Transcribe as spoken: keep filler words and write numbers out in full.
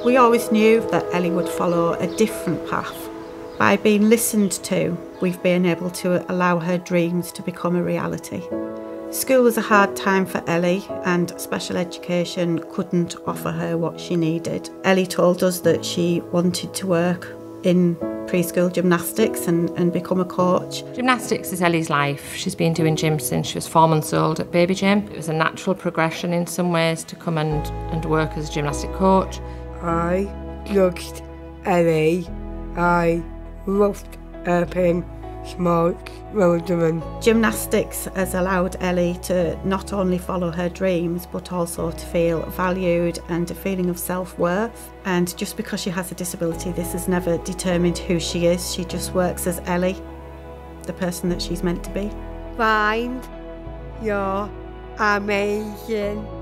We always knew that Ellie would follow a different path. By being listened to, we've been able to allow her dreams to become a reality. School was a hard time for Ellie, and special education couldn't offer her what she needed. Ellie told us that she wanted to work in preschool gymnastics and, and become a coach. Gymnastics is Ellie's life. She's been doing gym since she was four months old at baby gym. It was a natural progression in some ways to come and, and work as a gymnastic coach. I loved Ellie. I loved helping small children. Gymnastics has allowed Ellie to not only follow her dreams but also to feel valued and a feeling of self-worth. And just because she has a disability, this has never determined who she is. She just works as Ellie, the person that she's meant to be. Find your amazing